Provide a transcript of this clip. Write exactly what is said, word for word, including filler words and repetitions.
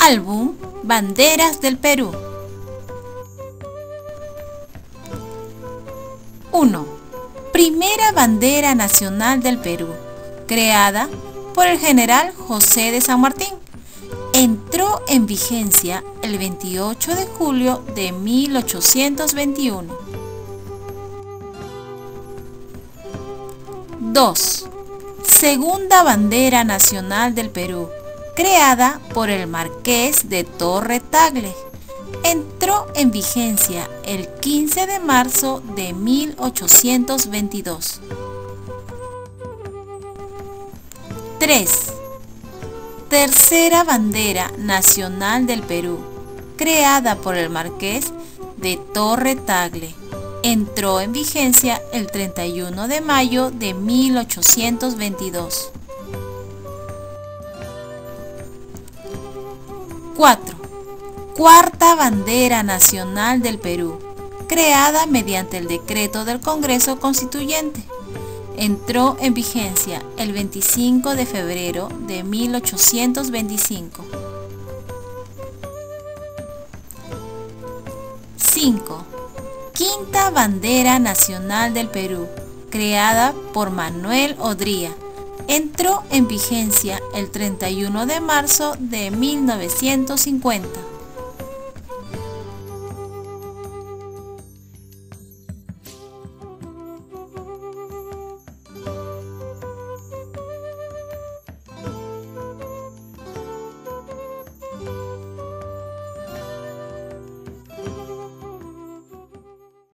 Álbum Banderas del Perú. uno. Primera bandera nacional del Perú, creada por el general José de San Martín. Entró en vigencia el veintiocho de julio de mil ochocientos veintiuno. dos. Segunda bandera nacional del Perú, creada por el Marqués de Torre Tagle. Entró en vigencia el quince de marzo de mil ochocientos veintidós. tres. Tercera bandera nacional del Perú, creada por el Marqués de Torre Tagle. Entró en vigencia el treinta y uno de mayo de mil ochocientos veintidós. cuatro. Cuarta bandera nacional del Perú, creada mediante el decreto del Congreso Constituyente. Entró en vigencia el veinticinco de febrero de mil ochocientos veinticinco. cinco. Quinta bandera nacional del Perú, creada por Manuel Odría. Entró en vigencia el treinta y uno de marzo de mil novecientos cincuenta.